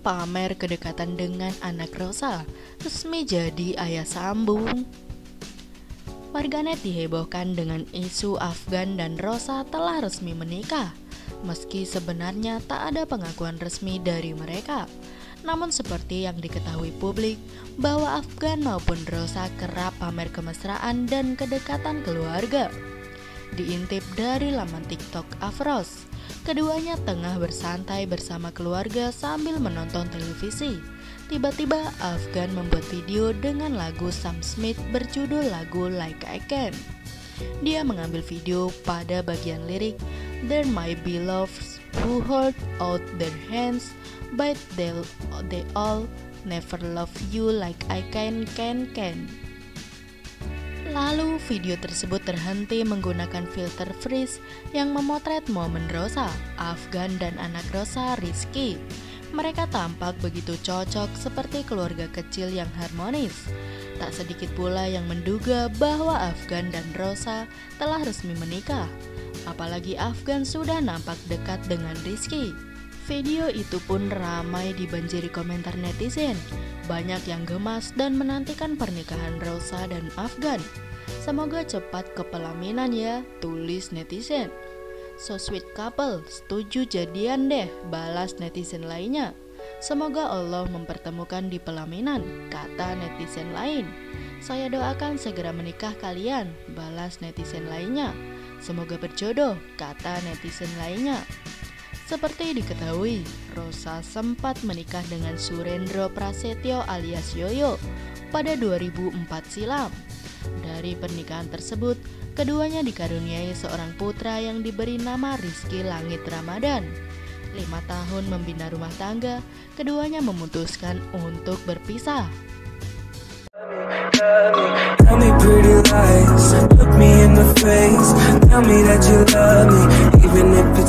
pamer kedekatan dengan anak Rosa, resmi jadi ayah sambung. Warganet dihebohkan dengan isu Afgan dan Rosa telah resmi menikah, meski sebenarnya tak ada pengakuan resmi dari mereka. Namun seperti yang diketahui publik, bahwa Afgan maupun Rosa kerap pamer kemesraan dan kedekatan keluarga. Diintip dari laman TikTok Afros, keduanya tengah bersantai bersama keluarga sambil menonton televisi. Tiba-tiba Afgan membuat video dengan lagu Sam Smith berjudul lagu Like I Can. Dia mengambil video pada bagian lirik, "They're my beloveds who hold out their hands, but they all never love you like I can. Lalu video tersebut terhenti menggunakan filter freeze yang memotret momen Rosa, Afgan dan anak Rosa, Rizky. Mereka tampak begitu cocok seperti keluarga kecil yang harmonis. Tak sedikit pula yang menduga bahwa Afgan dan Rosa telah resmi menikah. Apalagi Afgan sudah nampak dekat dengan Rizky. Video itu pun ramai dibanjiri komentar netizen. Banyak yang gemas dan menantikan pernikahan Rosa dan Afgan. Semoga cepat ke pelaminan ya, tulis netizen. So sweet couple, setuju jadian deh, balas netizen lainnya. Semoga Allah mempertemukan di pelaminan, kata netizen lain. Saya doakan segera menikah kalian, balas netizen lainnya. Semoga berjodoh, kata netizen lainnya. Seperti diketahui, Rosa sempat menikah dengan Surendro Prasetyo alias Yoyo pada 2004 silam. Dari pernikahan tersebut, keduanya dikaruniai seorang putra yang diberi nama Rizky Langit Ramadan. 5 tahun membina rumah tangga, keduanya memutuskan untuk berpisah. Tell me pretty lies, look me in the face, tell me that you love me, even if it's